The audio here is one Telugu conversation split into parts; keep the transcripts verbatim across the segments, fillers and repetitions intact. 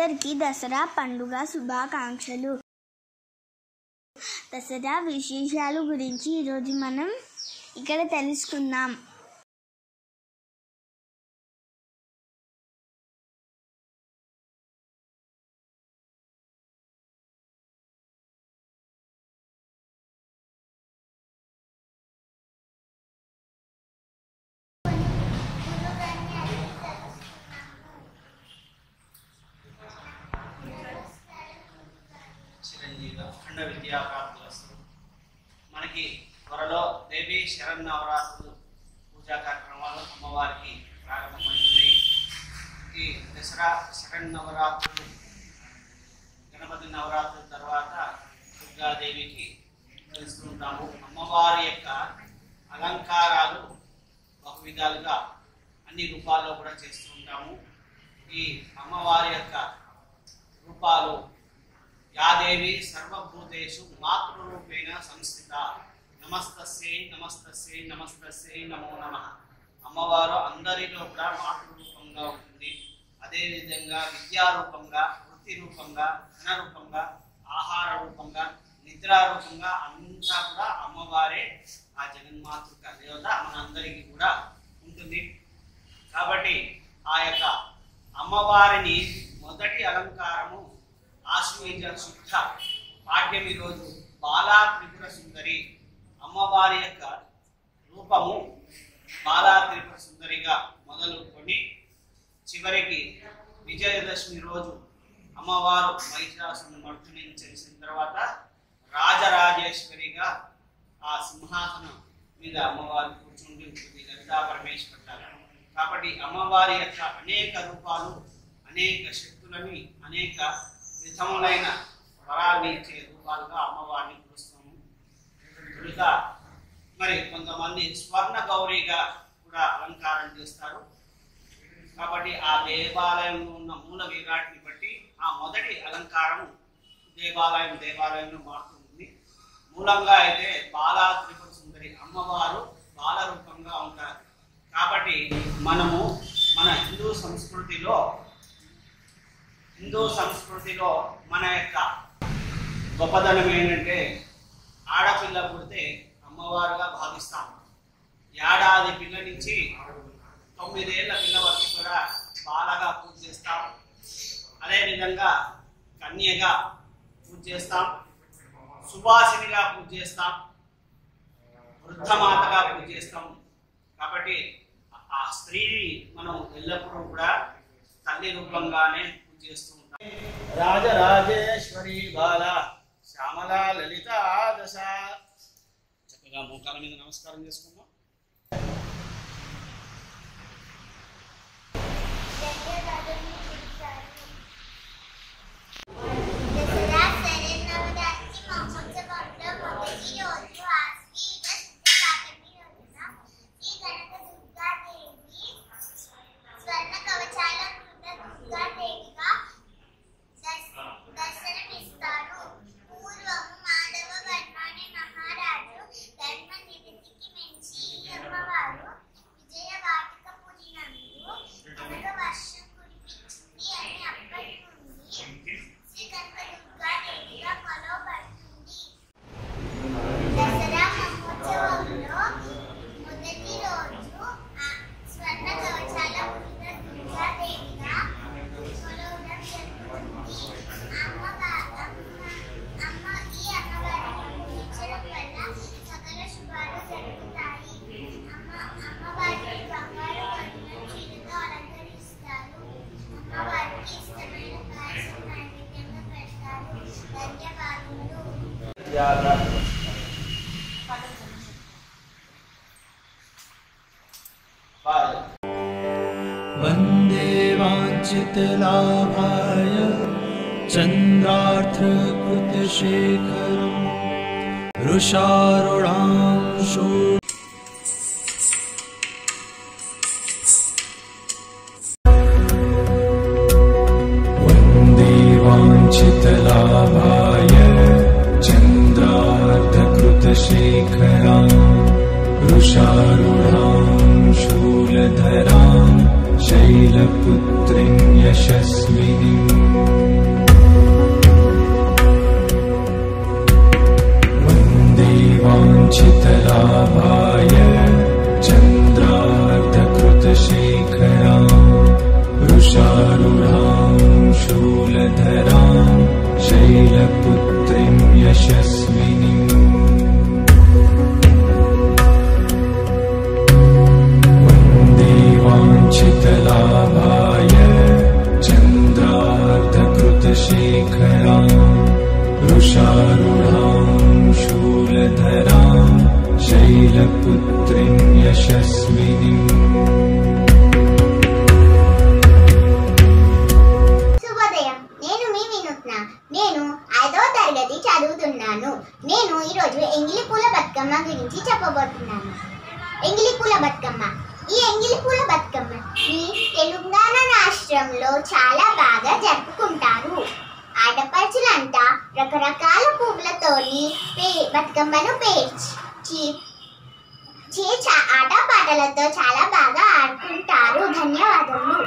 అందరికీ దసరా పండుగ శుభాకాంక్షలు. దసరా విశేషాలు గురించి ఈరోజు మనం ఇక్కడ తెలుసుకుందాం. అఖండ విద్యా ప్రాప్తులస్తు. మనకి త్వరలో దేవి శరన్నవరాత్రులు పూజా కార్యక్రమాలు అమ్మవారికి ప్రారంభమవుతున్నాయి. ఈ దసరా శరన్నవరాత్రులు గణపతి నవరాత్రుల తర్వాత దుర్గాదేవికి తెలుసుకుంటాము. అమ్మవారి యొక్క అలంకారాలు ఒక విధాలుగా అన్ని రూపాల్లో కూడా చేస్తూ ఉంటాము. ఈ అమ్మవారి యొక్క రూపాలు యాదేవి సర్వభూతేషు మాతృరూపేణ సంస్థిత నమస్తస్యై నమస్తస్యై నమస్తస్యై నమో నమః. అమ్మవారు అందరిలో కూడా మాతృరూపంగా ఉంటుంది. అదేవిధంగా విద్యారూపంగా, వృత్తి రూపంగా, ధన రూపంగా, ఆహార రూపంగా, నిద్రారూపంగా అంతా కూడా అమ్మవారే ఆ జగన్మాతృక దేవత మనందరికీ కూడా ఉంటుంది. కాబట్టి ఆ యొక్క అమ్మవారిని మొదటి అలంకారము ఆశ్వయుజ శుద్ధ పాడ్యమి రోజు బాలా త్రిపుర సుందరి అమ్మవారి యొక్క రూపము బాలా త్రిపుర సుందరిగా మొదలుకొని చివరికి విజయదశమి రోజు అమ్మవారు మహిషాసుని మర్దుని చేసిన తర్వాత రాజరాజేశ్వరిగా ఆ సింహాసనం మీద అమ్మవారు కూర్చుండి ఉంటుంది. లలితా పరమేశ్వరులాగా. కాబట్టి అమ్మవారి యొక్క అనేక రూపాలు, అనేక శక్తులని, అనేక విధములైన వరాన్ని ఇచ్చే రూపాలుగా అమ్మవారిని పిలుస్తాము. ఇంకా మరి కొంతమంది స్వర్ణ గౌరీగా కూడా అలంకారం చేస్తారు. కాబట్టి ఆ దేవాలయంలో ఉన్న మూల విరాట్ని బట్టి ఆ మొదటి అలంకారం దేవాలయం దేవాలయంలో మారుతుంది. మూలంగా అయితే బాలా త్రిపుర సుందరి అమ్మవారు బాల రూపంగా ఉంటారు. కాబట్టి మనము మన హిందూ సంస్కృతిలో హిందూ సంస్కృతిలో మన యొక్క గొప్పదనం ఏంటంటే ఆడపిల్ల పుడితే అమ్మవారుగా భావిస్తాం. ఏడాది పిల్ల నుంచి తొమ్మిదేళ్ల పిల్ల వరకు కూడా బాలగా పూజ చేస్తాం. అదేవిధంగా కన్యగా పూజ చేస్తాం, సుభాషినిగా పూజ చేస్తాం, వృద్ధమాతగా పూజ చేస్తాం. కాబట్టి ఆ స్త్రీని మనం ఎల్లప్పుడూ కూడా తల్లి రూపంగానే చేస్తూ ఉంటాం. రాజరాజేశ్వరి బాల శ్యామల లలిత దశ. చక్కగా మోకాల మీద నమస్కారం చేసుకుందాం. वन्दे वाञ्छितलाभाय चन्द्रार्थकृतशेखरं वृषारूढांशो वन्दे वाञ्छितलाभाय चन्द्रार्थकृतशेखरं वृषारूढां शूलधरां शैलपुत्रीं यशस्विनीम् वाञ्छितलाभाय चन्द्रार्धकृतशेखरां वृषारूढां शूलधरां शैलपुत्रीं यशस्विनीं वन्दे वाञ्छितलाभाय चन्द्रार्धकृतशेखरां वृषारूढां शूलधरां शैलपुत्रीं यशस्विनीं నేను ఐదో తరగతి చదువుతున్నాను. నేను ఈరోజు ఎంగిలి పూల బతుకమ్మ గురించి చెప్పబోతున్నాను. ఎంగిలి పూల బతుకమ్మ ఈ ఎంగిలి పూల బతుకమ్మ ఈ తెలంగాణ రాష్ట్రంలో చాలా బాగా జరుపుకుంటారు. ఆడపడుచులంతా రకరకాల పువ్వులతోని బతుకమ్మను పేర్చి ఆటపాటలతో చాలా బాగా ఆడుకుంటారు. ధన్యవాదములు.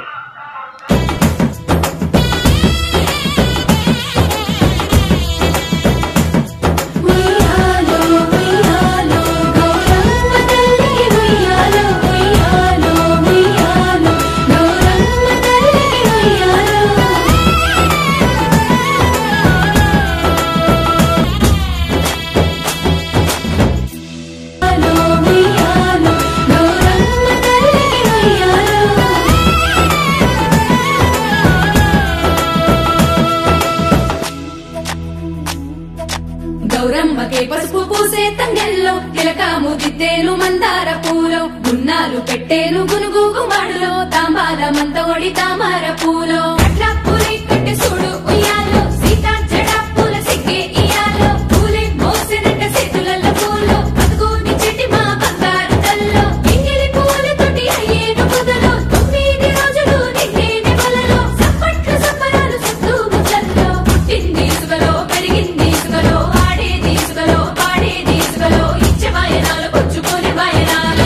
పసుపు పూసే తంగెల్లో తిలకాము దిద్దేను మందార పూలో గున్నాలు పెట్టేను గునుగు గుమ్మడిలో తాంబాల మంత ఒడి తామర పూలో అట్లా పూలే కట్టె చూడు ఉయ్యాలో సీతా జడా పూల సిగ్గే ఇయాలో పూలే మోసినట్ట చేతులలో పూలో బతుకుని చెట్టి మా బంగారు తల్లో ఎంగిలి పూలతోటి అయ్యేను పొదలో తొమ్మిది రోజులు నిండేని పొలలో సప్పట్లు సప్పరాలు సత్తు ముచ్చల్లో పుట్టింది సుగలో పెరిగింది సుగలో ఆడేది సుగలో పాడేది సుగలో ఇచ్చే వాయనాలు పుచ్చుకొని వాయనాలు.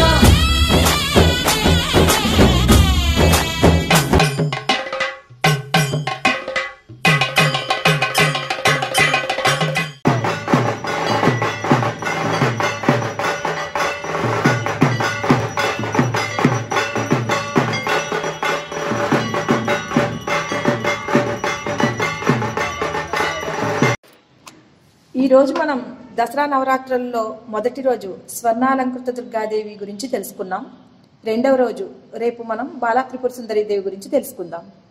ఈ రోజు మనం దసరా నవరాత్రుల్లో మొదటి రోజు స్వర్ణాలంకృత దుర్గాదేవి గురించి తెలుసుకున్నాం. రెండవ రోజు రేపు మనం బాలా త్రిపుర సుందరి దేవి గురించి తెలుసుకుందాం.